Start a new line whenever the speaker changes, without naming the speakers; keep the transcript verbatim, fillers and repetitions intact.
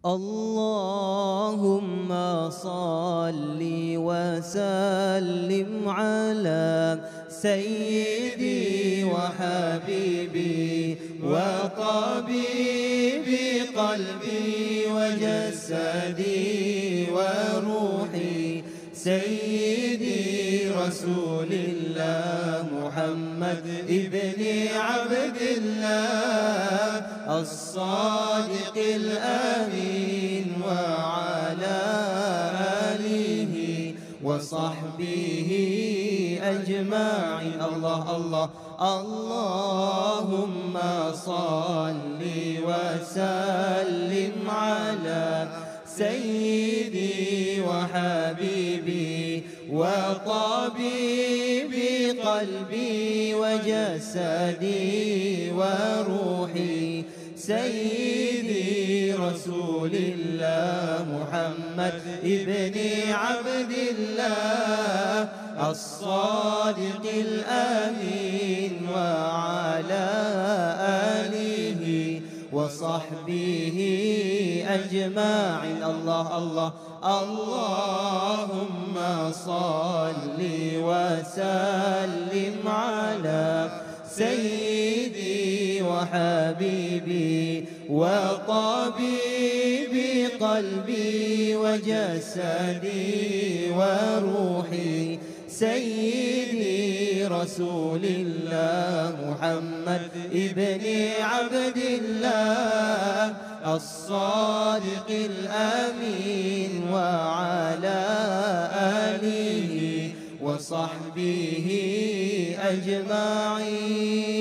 اللهم صل وسلم على سيدي وحبيبي وطبيبي قلبي وجسدي وروحي سيدي رسول الله محمد ابن عبد الله الصادق الأمين وعلى آله وصحبه أجمعين. الله الله اللهم صل وسلم على سيدي وحبيبي وطبيبي قلبي وجسدي وروحي سيدي رسول الله محمد ابن عبد الله الصادق الأمين وعلى آله وصحبه أجمعين. الله الله اللهم صل وسلم على سيدي وحبيبي وطبيبي قلبي وجسدي وروحي سيدي رسول الله محمد ابن عبد الله الصادق الأمين وعلى آله وصحبه أجمعين.